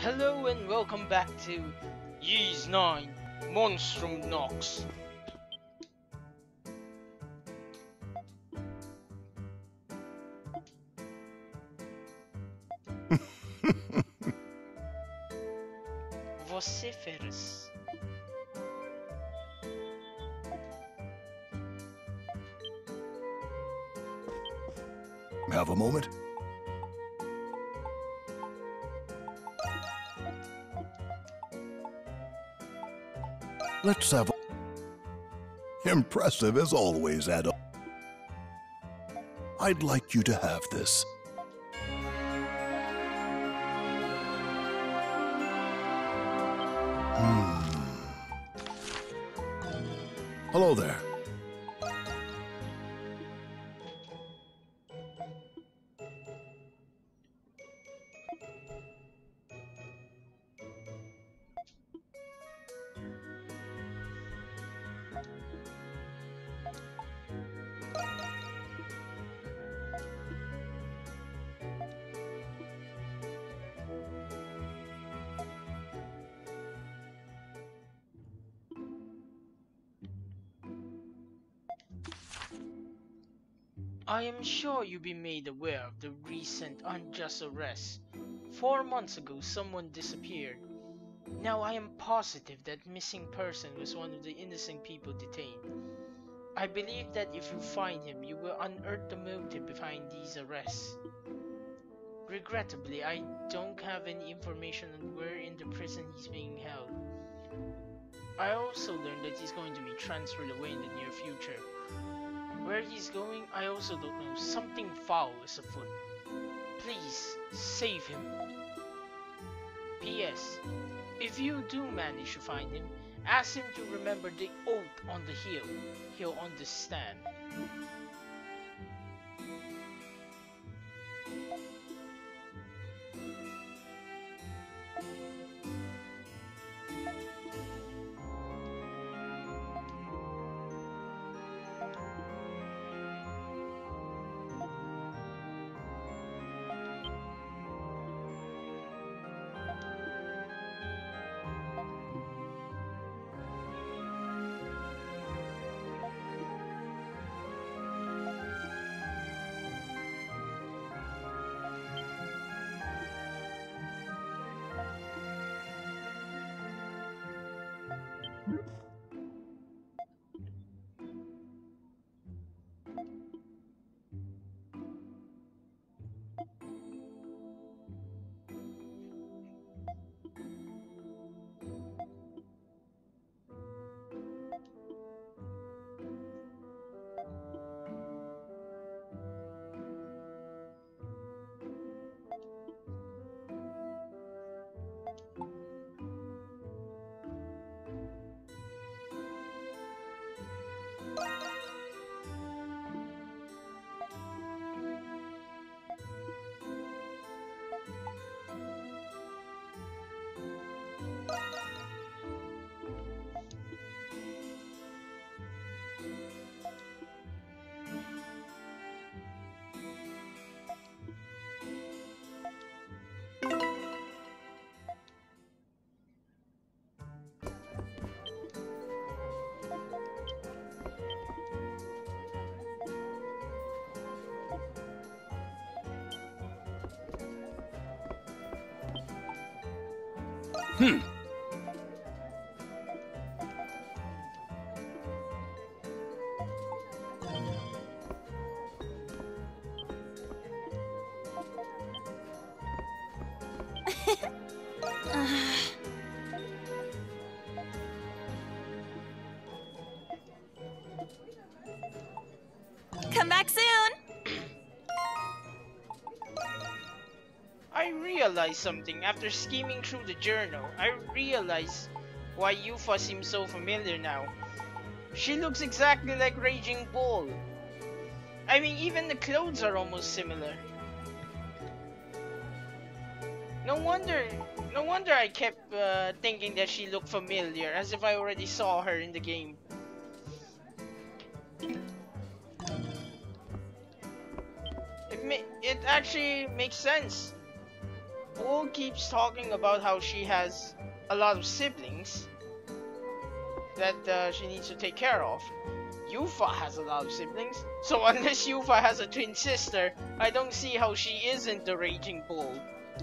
Hello and welcome back to Yeez 9 Monstrum Nox. Vociferous. Have a moment? Let's have a... Impressive as always, Adam. I'd like you to have this. Hello there. I am sure you've been made aware of the recent unjust arrest. 4 months ago, someone disappeared. Now I am positive that missing person was one of the innocent people detained. I believe that if you find him, you will unearth the motive behind these arrests. Regrettably, I don't have any information on where in the prison he's being held. I also learned that he's going to be transferred away in the near future. Where he's going, I also don't know. Something foul is afoot. Please, save him. P.S. If you do manage to find him, ask him to remember the oath on the hill. He'll understand. Come back soon! I realized something after skimming through the journal. I realized why Yufa seems so familiar now. She looks exactly like Raging Bull. I mean, even the clothes are almost similar. No wonder I kept thinking that she looked familiar, as if I already saw her in the game. It actually makes sense. Bull keeps talking about how she has a lot of siblings that she needs to take care of. Yufa has a lot of siblings, so unless Yufa has a twin sister, I don't see how she isn't the Raging Bull.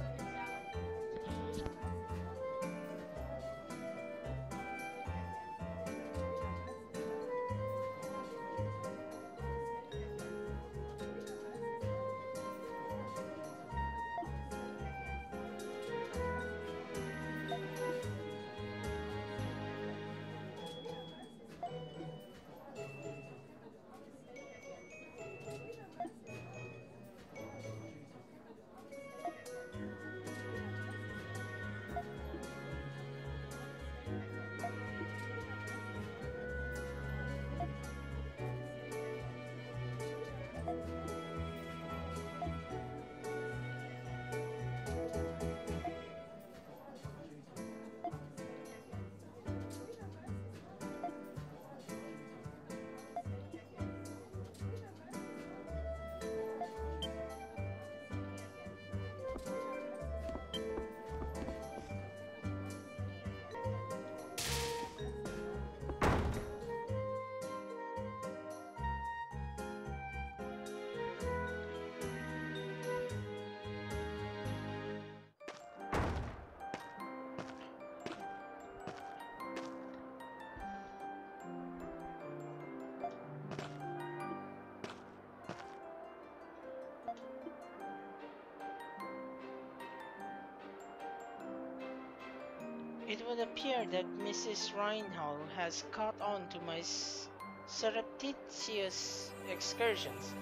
It would appear that Mrs. Reinhold has caught on to my surreptitious excursions.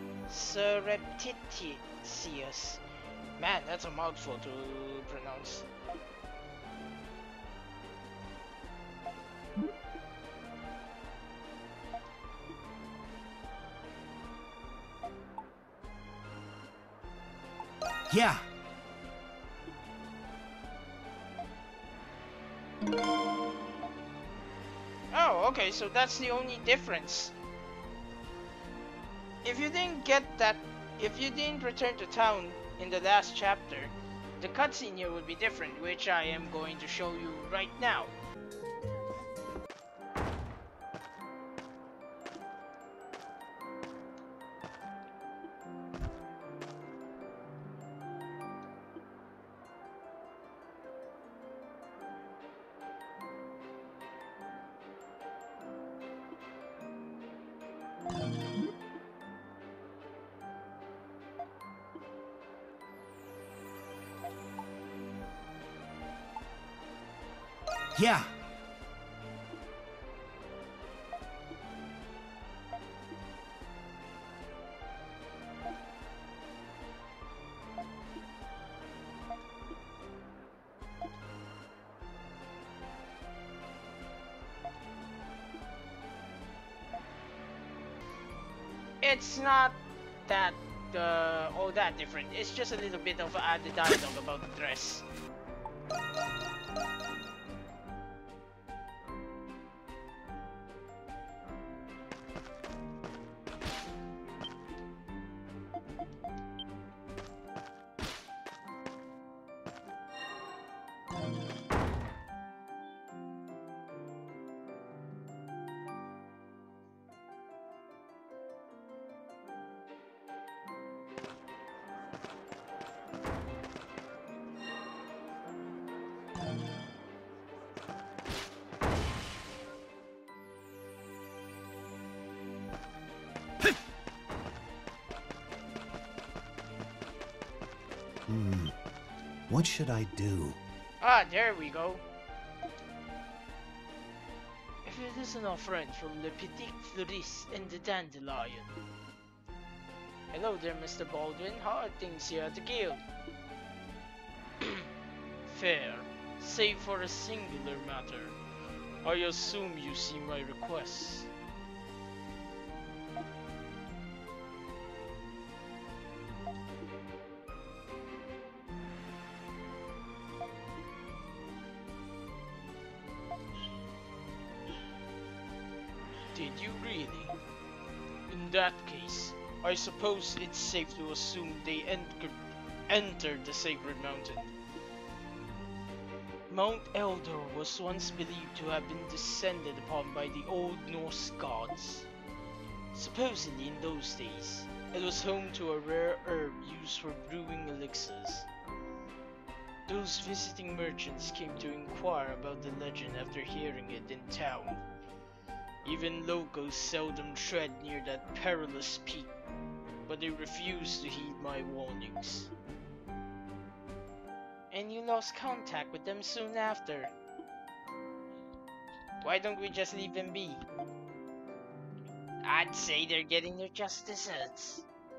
Surreptitious. Man, that's a mouthful to pronounce. Yeah. Oh, okay, so that's the only difference. If you didn't get that, if you didn't return to town in the last chapter, the cutscene here would be different, which I am going to show you right now. Yeah. It's not that all that different. It's just a little bit of added dialogue about the dress. What should I do? Ah, there we go. If it isn't our friend from Le Petit Fleuriste and the Dandelion. Hello there, Mr. Baldwin. How are things here at the guild? Fair, save for a singular matter. I assume you see my requests. Did you really? In that case, I suppose it's safe to assume they entered the Sacred Mountain. Mount Eldor was once believed to have been descended upon by the Old Norse gods. Supposedly in those days, it was home to a rare herb used for brewing elixirs. Those visiting merchants came to inquire about the legend after hearing it in town. Even locals seldom tread near that perilous peak, but they refused to heed my warnings. And you lost contact with them soon after. Why don't we just leave them be? I'd say they're getting their just desserts.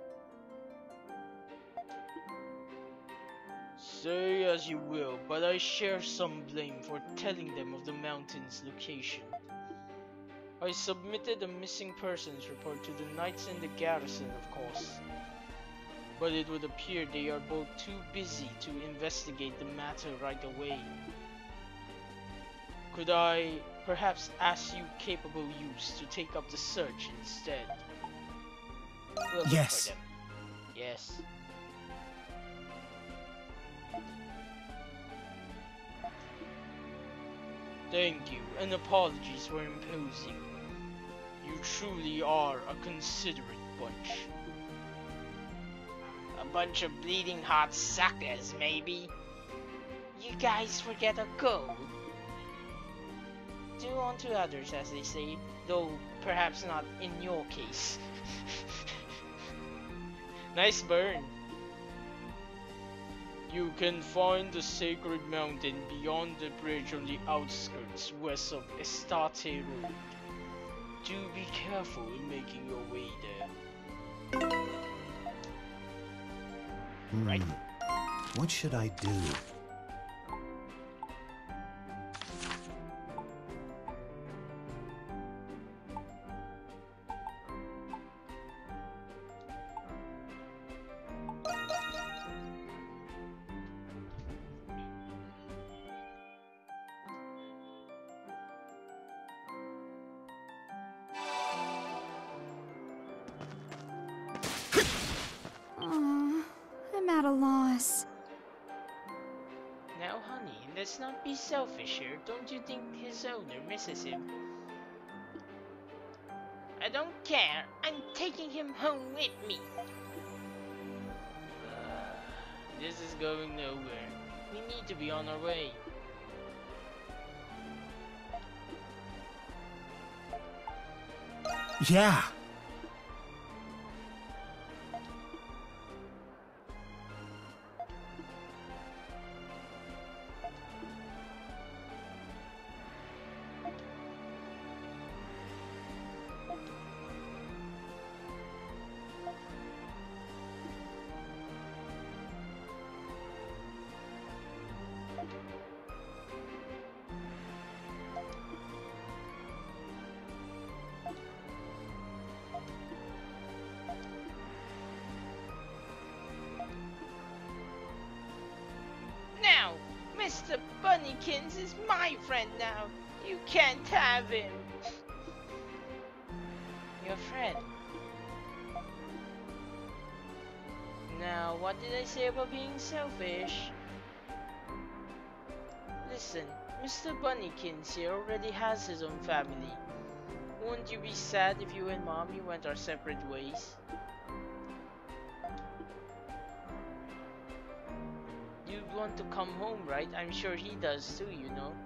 Say as you will, but I share some blame for telling them of the mountain's location. I submitted a missing persons report to the knights in the garrison, of course. But it would appear they are both too busy to investigate the matter right away. Could I perhaps ask you capable youths to take up the search instead? We'll look Yes. for them. Yes. Thank you, and apologies for imposing. You truly are a considerate bunch. A bunch of bleeding heart suckers, maybe. You guys forget a goal. Do unto others as they say, though perhaps not in your case. Nice burn. You can find the sacred mountain beyond the bridge on the outskirts west of Estate Road. Do be careful in making your way there. Right. What should I do? I'm at a loss. Now, honey, let's not be selfish here. Don't you think his owner misses him? I don't care. I'm taking him home with me. This is going nowhere. We need to be on our way. Yeah. Now, Mr. Bunnykins is my friend now. You can't have him. Your friend. Now, what did I say about being selfish? Listen, Mr. Bunnykins here already has his own family. Wouldn't you be sad if you and Mommy went our separate ways? You'd want to come home, right? I'm sure he does too, you know.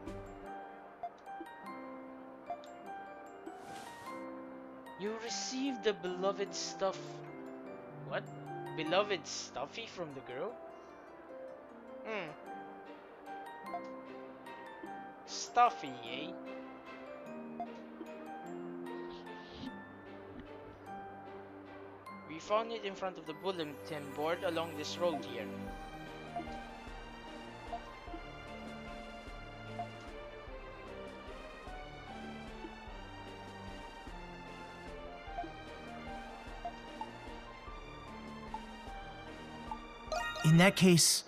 You received the beloved stuff. What? Beloved stuffy from the girl? Stuffy, eh? We found it in front of the bulletin board along this road here. In that case...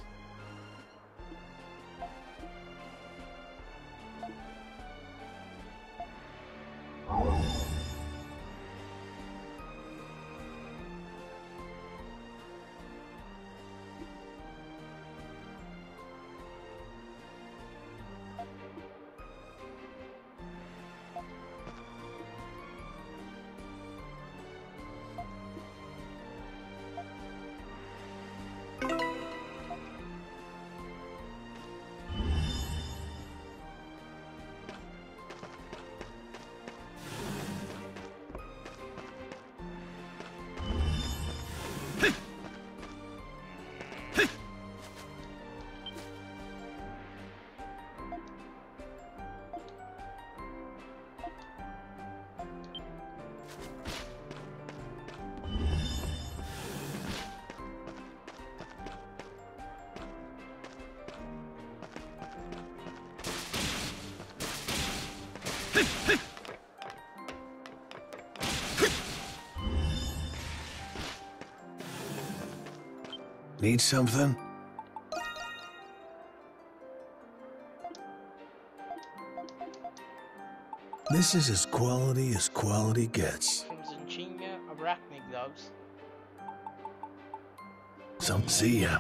Need something? This is as quality gets. Crimson Chinga, Arachne Gloves. See ya.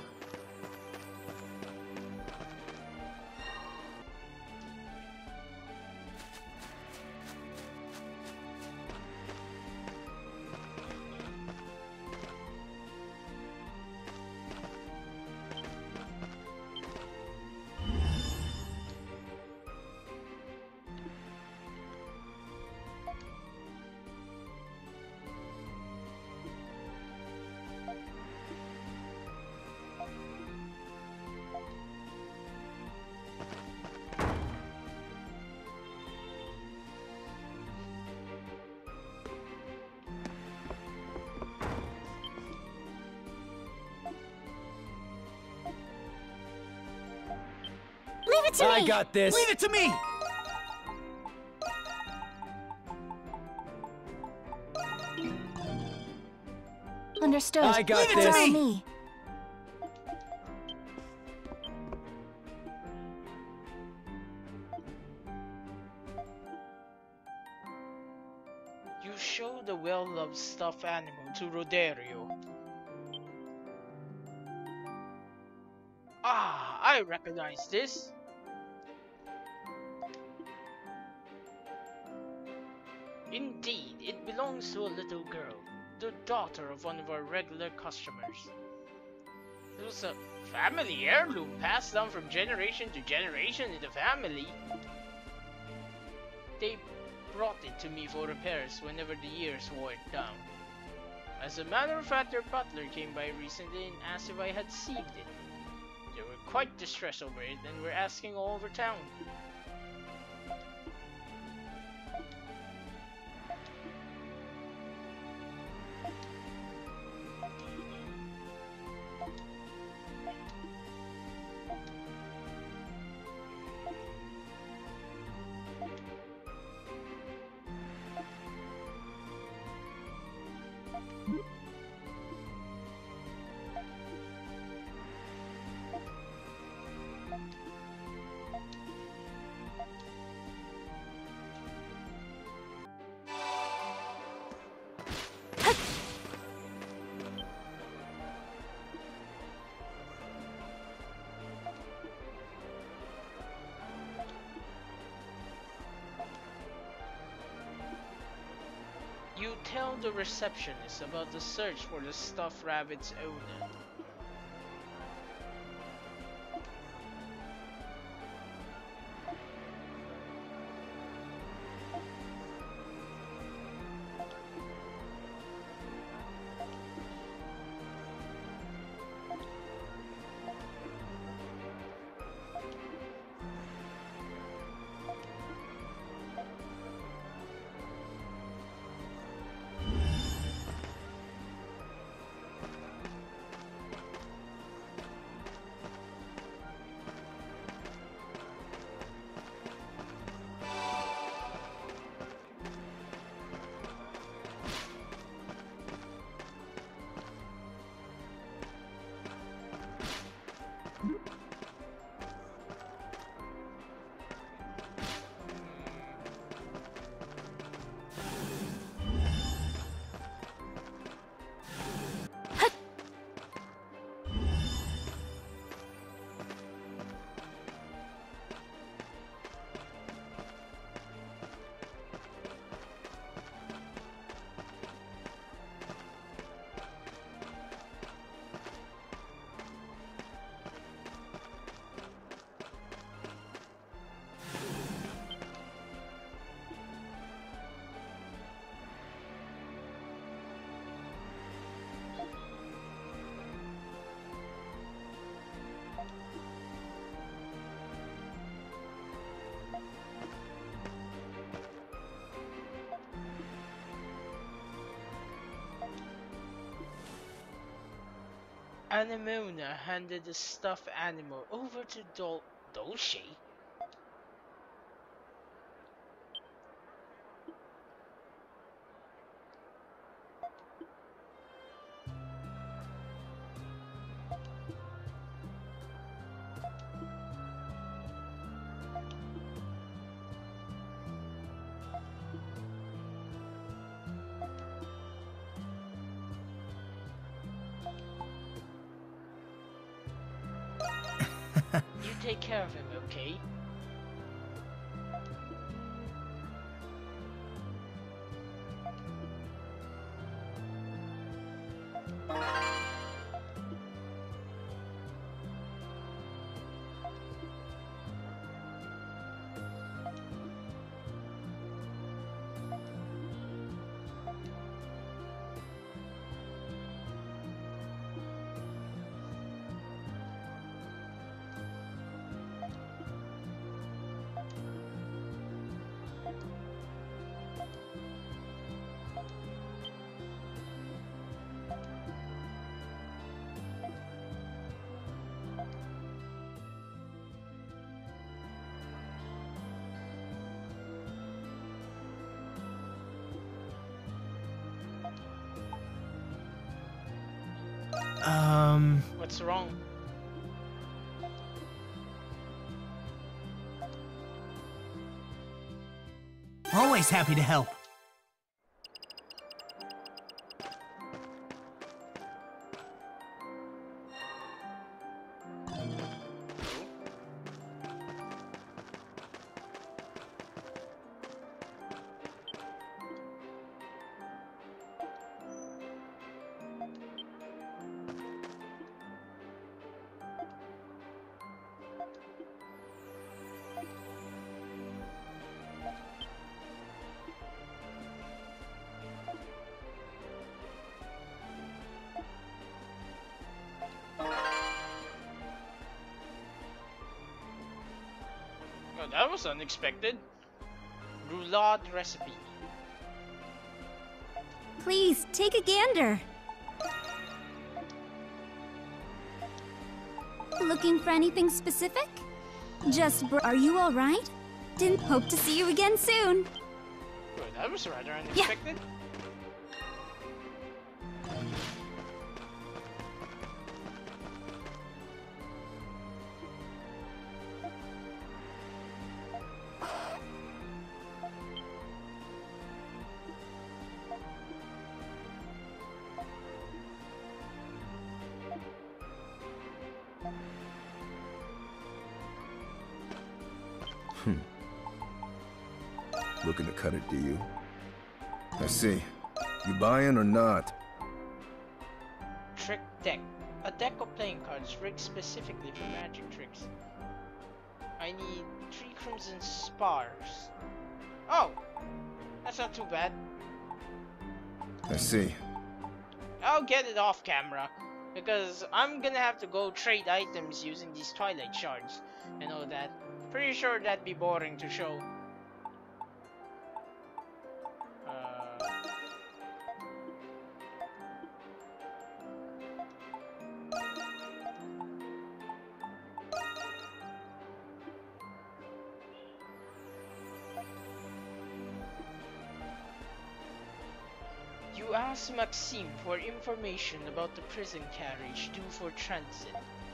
Leave it to me! I got this. Leave it to me! Understood. I got Leave it this. to me! You show the well-loved stuffed animal to Roderio. Ah, I recognize this. Indeed, it belongs to a little girl, the daughter of one of our regular customers. It was a family heirloom passed down from generation to generation in the family. They brought it to me for repairs whenever the years wore it down. As a matter of fact, their butler came by recently and asked if I had saved it. They were quite distressed over it and were asking all over town. You tell the receptionist about the search for the stuffed rabbit's owner. Anemona handed the stuffed animal over to Dolce. take care of him, okay? What's wrong? Always happy to help. Oh, that was unexpected. Roulade recipe. Please, take a gander. Looking for anything specific? Are you alright? Didn't hope to see you again soon. Oh, that was rather unexpected. Looking to cut it, do you? I see. You buying or not? Trick deck. A deck of playing cards rigged specifically for magic tricks. I need 3 crimson spars. Oh! That's not too bad. I see. I'll get it off camera, because I'm gonna have to go trade items using these twilight shards and all that. Pretty sure that'd be boring to show. You asked Maxime for information about the prison carriage due for transit.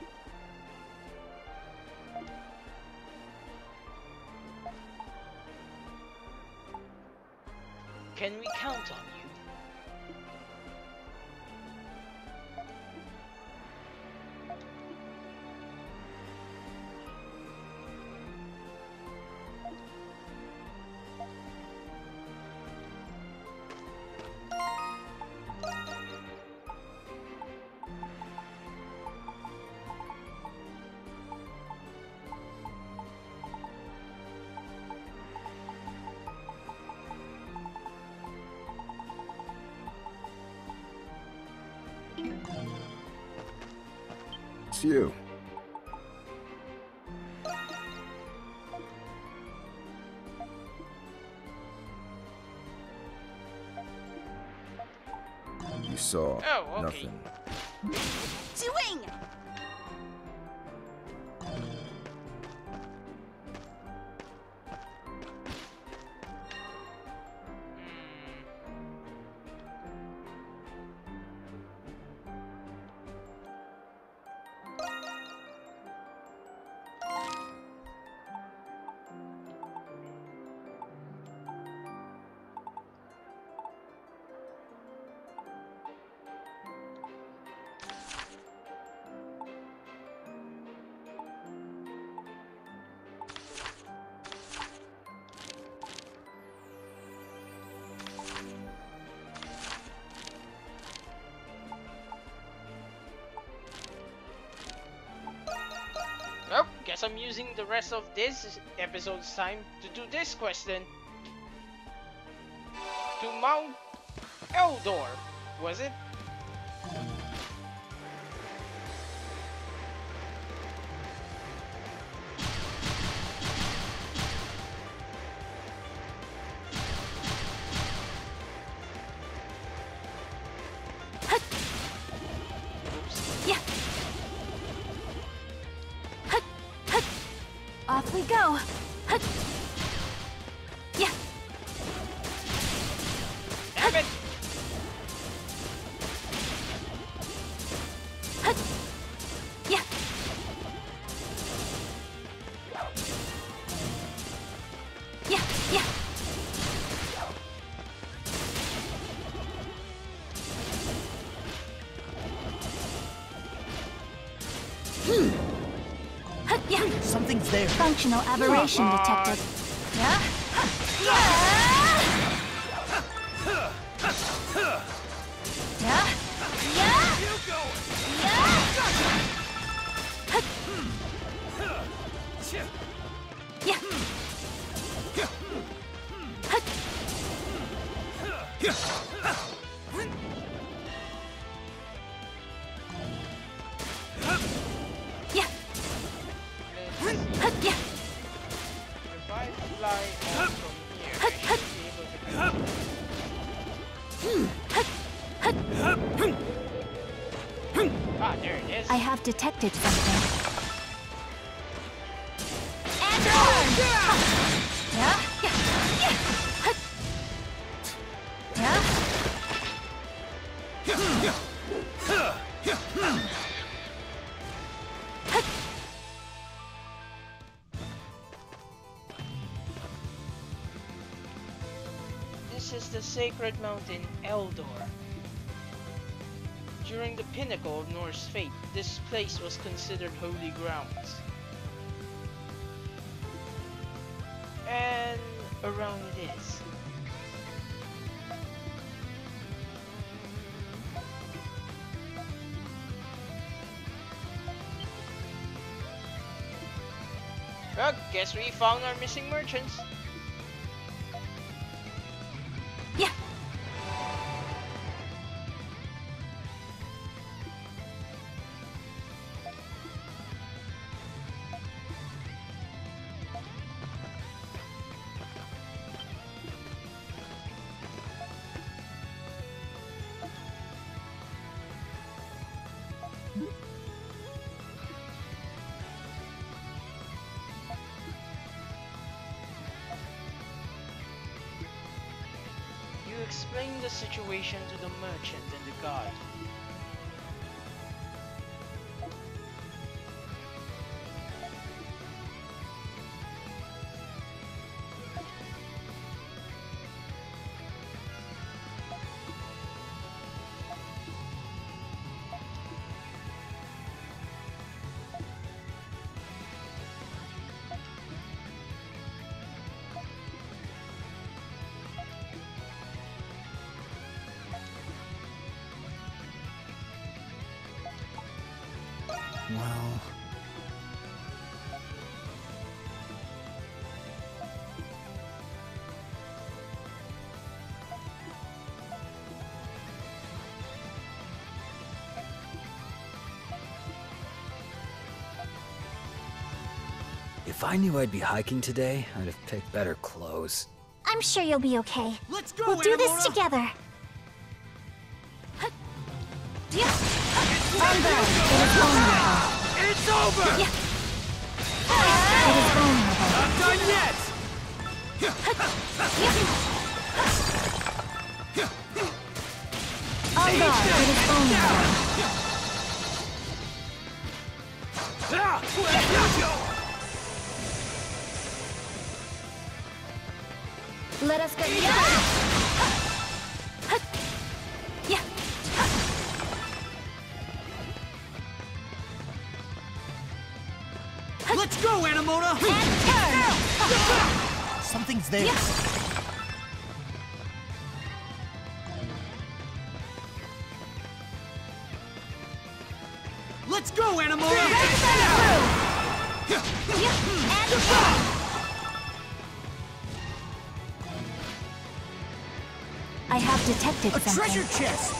Can we count on you? It's you. You saw okay. nothing. Doing! guess I'm using the rest of this episode's time to do this quest then. To Mount Eldor, was it? Off we go. Yeah. Damn it! Yeah. Yeah. Yeah. Yeah. Something's there. Functional aberration detected. Yeah. Yeah. Yeah. Yeah. Yeah. Yeah. Yeah. If I fly off from here, I should be able to Ah, there it is. I have detected something. And yeah. Yeah. This is the sacred mountain Eldor. During the pinnacle of Norse fate, this place was considered holy grounds. And around it is. Well, guess we found our missing merchants. Yeah. You explain the situation to the merchant and the god. Well, if I knew I'd be hiking today, I'd have picked better clothes. I'm sure you'll be okay. let's go, We'll do this Anamona! together. Yeah. Unbound. It is vulnerable. It's over! Yeah. It is vulnerable. Not done yet! Unbound. It is vulnerable. Ah! Here we go! Let us go. Yeah. Yeah. Let's go, Anamona! And turn. Something's there. Yeah. Let's go, Anamona! Ready for the move. I have detected A something. treasure chest!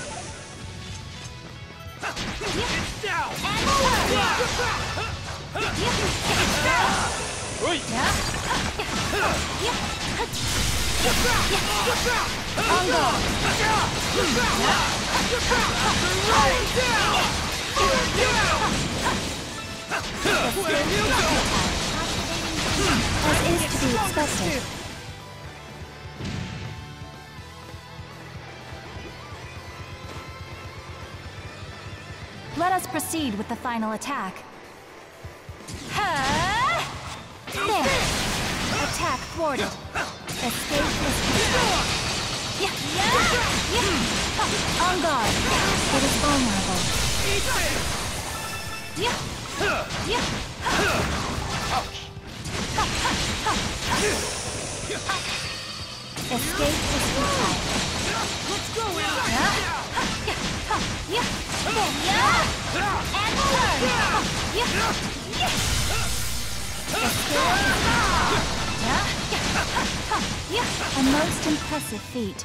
It's down! Oi! As is to be expected. Let us proceed with the final attack. There! Attack thwarted. Escape is complete. On guard. It is vulnerable. Escape is futile. Let's go, A most impressive feat.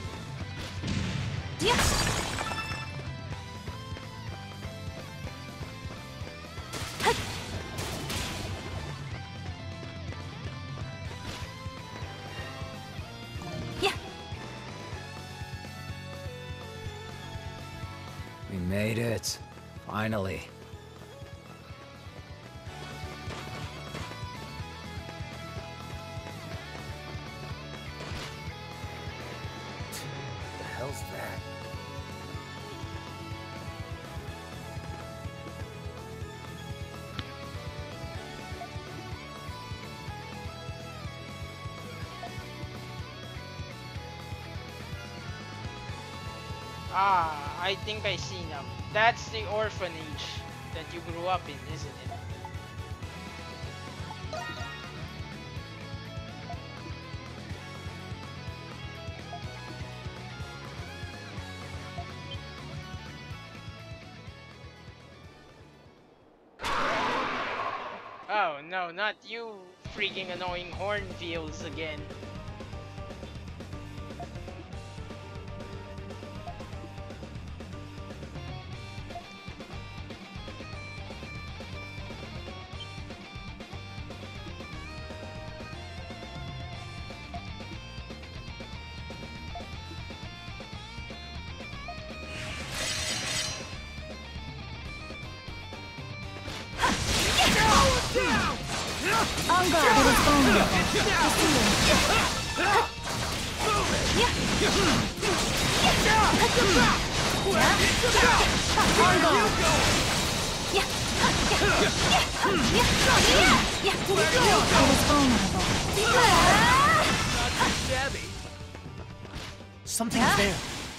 We made it. Finally. What the hell's that? Ah, I think I see now. That's the orphanage that you grew up in, isn't it? Oh no, not you freaking annoying hornbills again. On guard. It is vulnerable. On guard. It is vulnerable. Something's there.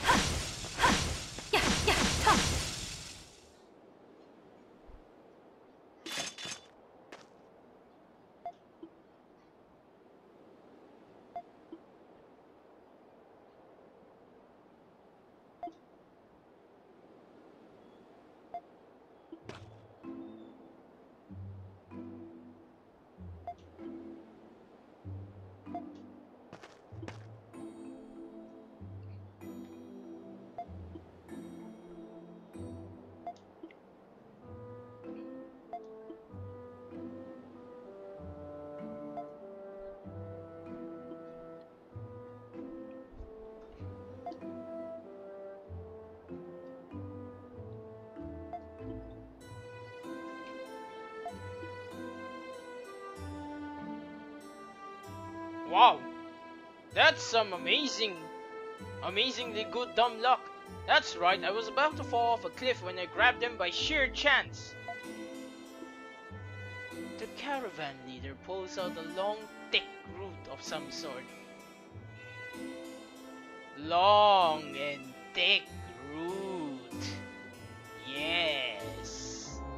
Wow, that's some amazingly good dumb luck. That's right, I was about to fall off a cliff when I grabbed him by sheer chance. The caravan leader pulls out a long, thick root of some sort. Long and thick root. Yes.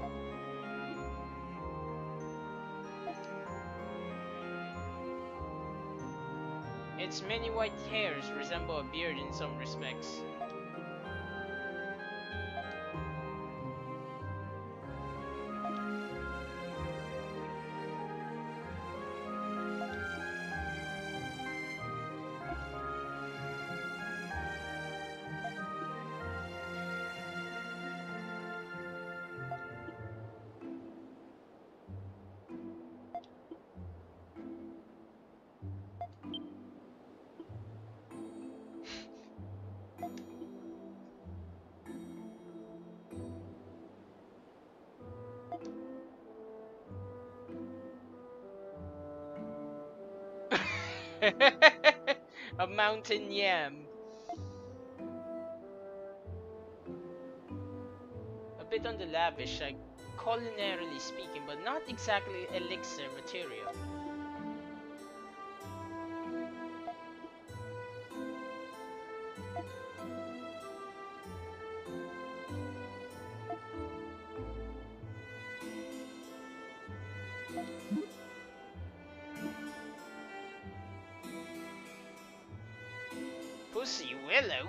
Its many white hairs resemble a beard in some respects. A mountain yam. A bit on the lavish side, culinarily speaking, but not exactly elixir material. Pussy Willow?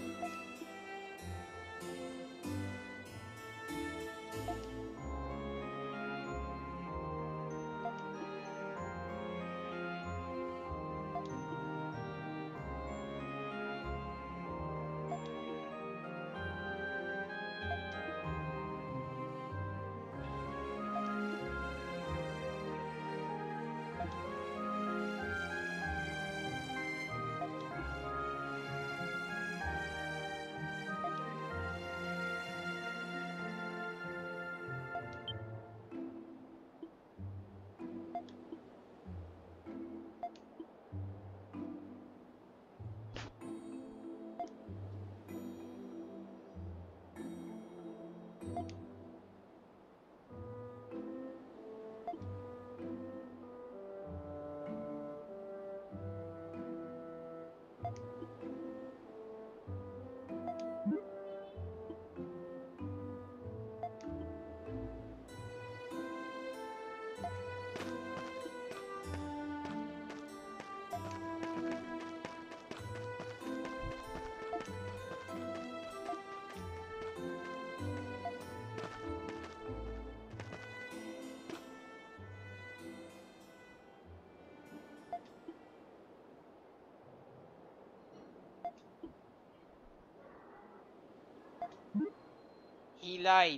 He lied.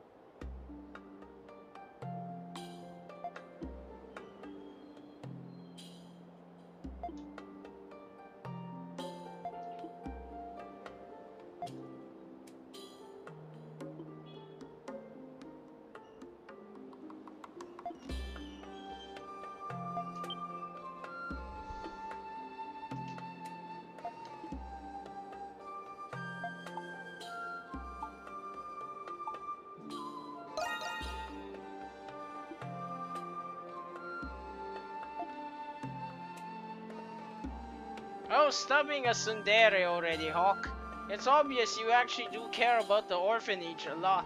Oh, stop being a tsundere already, Hawk. It's obvious you actually do care about the orphanage a lot.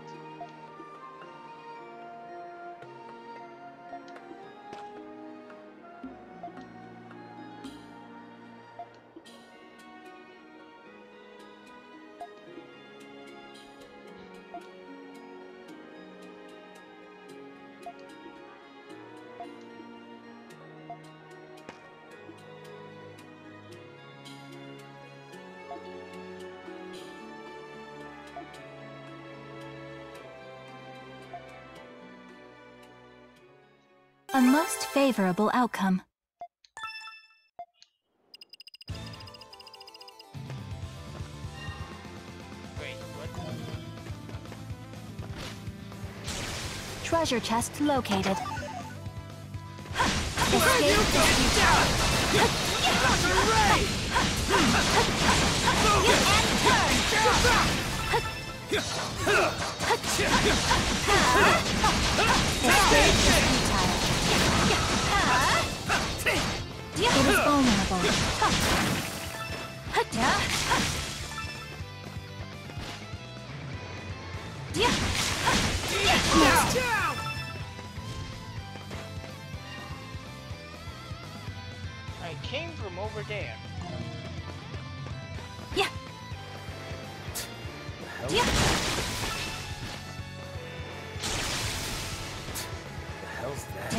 A most favorable outcome. Wait, what? Treasure chest located. It is vulnerable. I came from over there. Yeah. Yeah. The hell's that?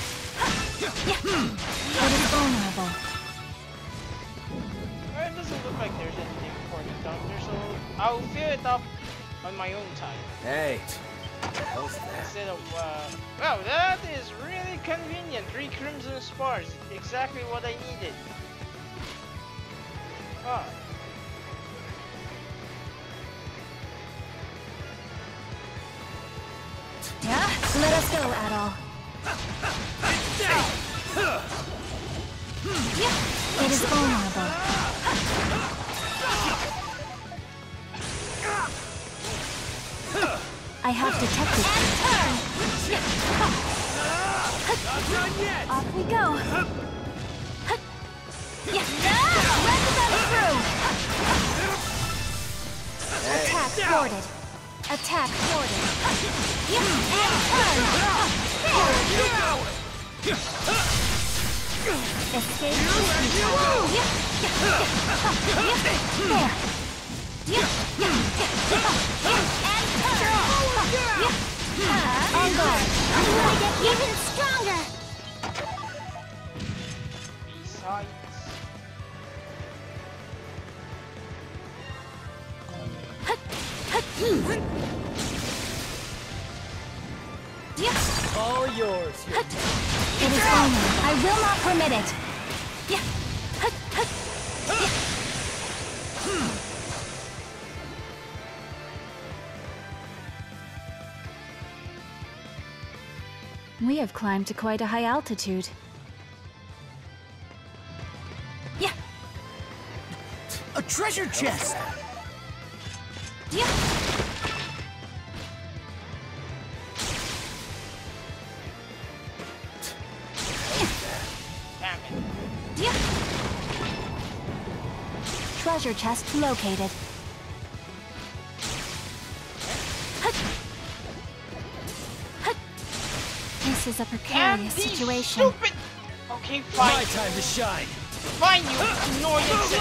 It is vulnerable. Well, it doesn't look like there's anything important down there, so I'll fill it up on my own time. Hey, what the hell's that? Instead of, well, that is really convenient. 3 crimson spars, exactly what I needed. Ah. Let us go, Adol. I have detected. And turn! Not done yet! Off we go. Let them through! Attack thwarted. Attack thwarted. And turn! Escape is futile. There. On guard. Until I get even stronger. Besides, All yours. It is only. I will not permit it. We have climbed to quite a high altitude. A treasure chest! damn it. Treasure chest located. This is a Damn precarious these situation. stupid. Okay, My fine. time to shine! Fine, you annoyances.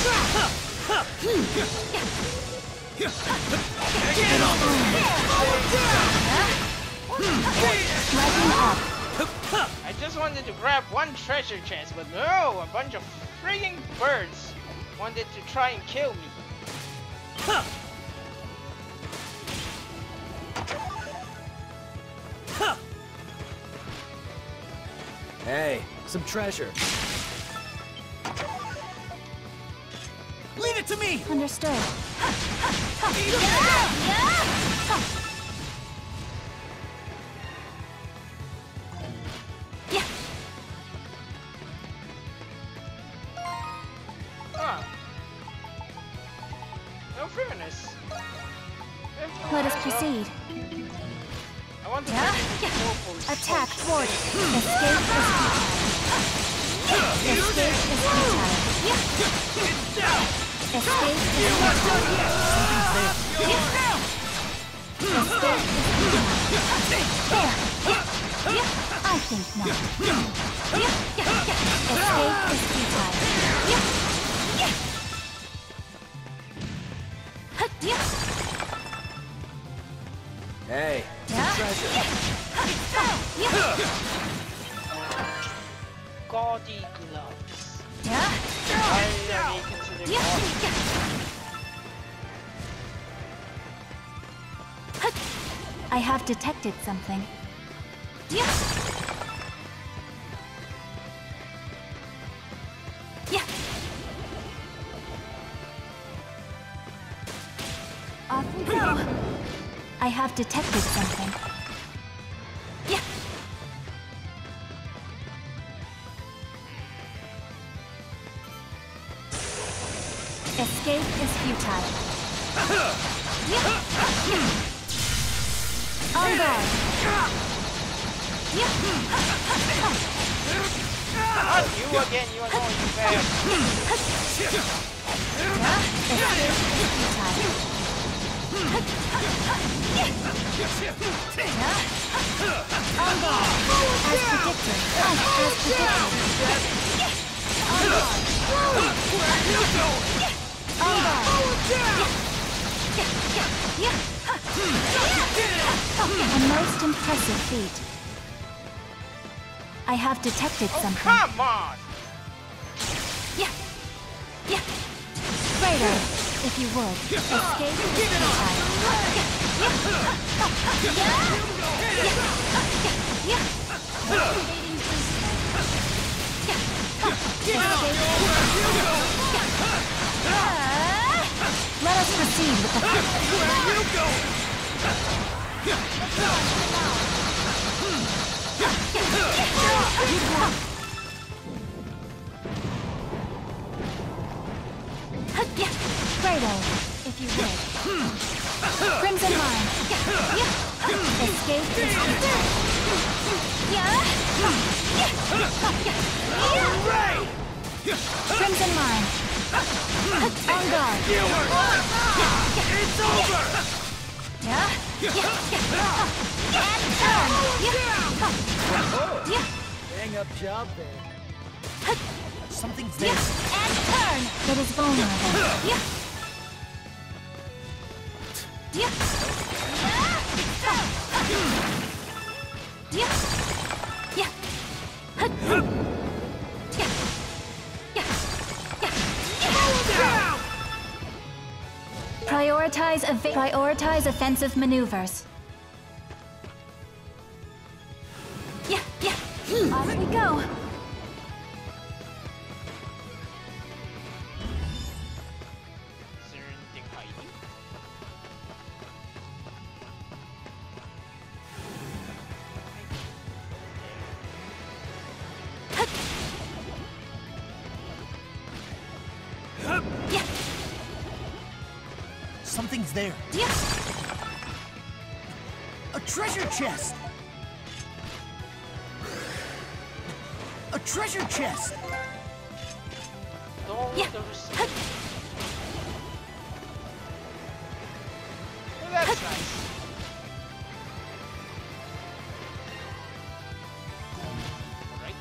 Get over Striking up. I just wanted to grab one treasure chest, but no, a bunch of frigging birds wanted to try and kill me. Hey, some treasure. Leave it to me! Understood. Huh. No fairness. Let us proceed. I want to Attack thwarted. Escape is futile. Escape is futile. Escape is futile. I think not. Escape is futile. Hey, some treasure. gaudy gloves. Why are they considered gaudy? I have detected something. Off we go. I have detected something. Escape is futile. On guard. Not you again, you annoying bear. Escape is futile. On guard. As predicted. As predicted. On guard. On guard. A most impressive feat. I have detected something. Come on! Greater, if you would. Escape is futile. Let us proceed with the fight. Fredo, if you would. Crimson Line. escape is... Yeah! Crimson Line. On guard. It's over! Yeah. And turn. Yeah. Bang up job there. Something's Yeah. there. And turn. It is vulnerable. Yeah. Yeah. Yeah. Yeah. Prioritize offensive maneuvers. Yeah, yeah. Off we go. Is there anything hiding? Yeah, Something's there. yeah. A treasure chest! A treasure chest! No, Yeah. the receipt. Oh, that's nice. Alright.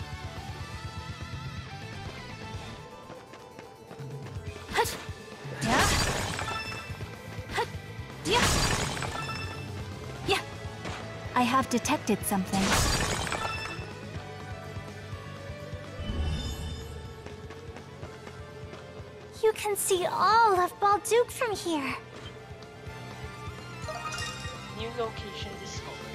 Yeah. Yeah. Yeah. I have detected something. You can see all of Balduke from here. New location discovered.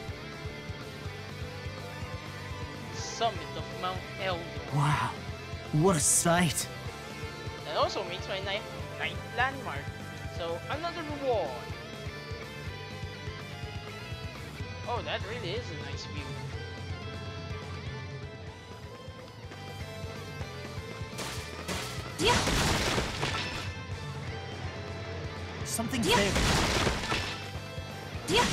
Summit of Mount Heirloom. Wow, what a sight! That also makes my ninth landmark. So another reward. Oh, that really is a nice view. Yeah. Something's Yeah. there. Yeah.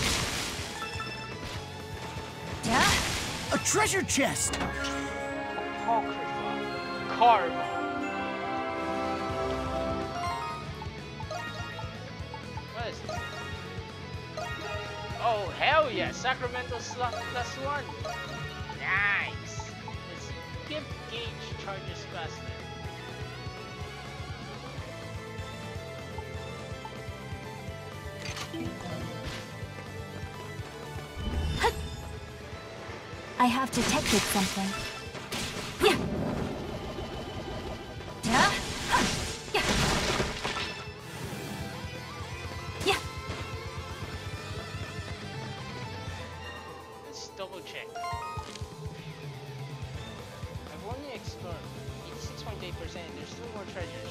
Yeah. A treasure chest! Apocrypha. Karma. What is this? Oh, hell yeah! Sacramento slot +1. Nice! Let's give gauge charges faster. I have detected something. Yeah. Yeah. Yeah. Yeah. Let's double check. I've only explored 86.8%. There's still more treasures.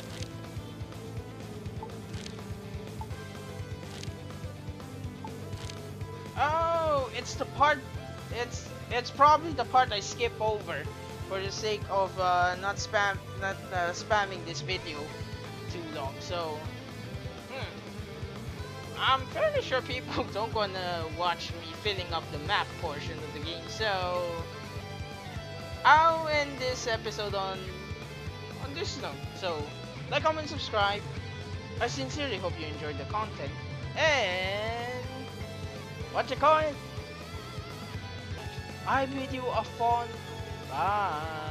Oh, it's the part. It's probably the part I skip over for the sake of not spamming this video too long. So, I'm fairly sure people don't wanna watch me filling up the map portion of the game. So, I'll end this episode on this note. So, like, comment, subscribe. I sincerely hope you enjoyed the content. And what you call it? I bid you a fond bye.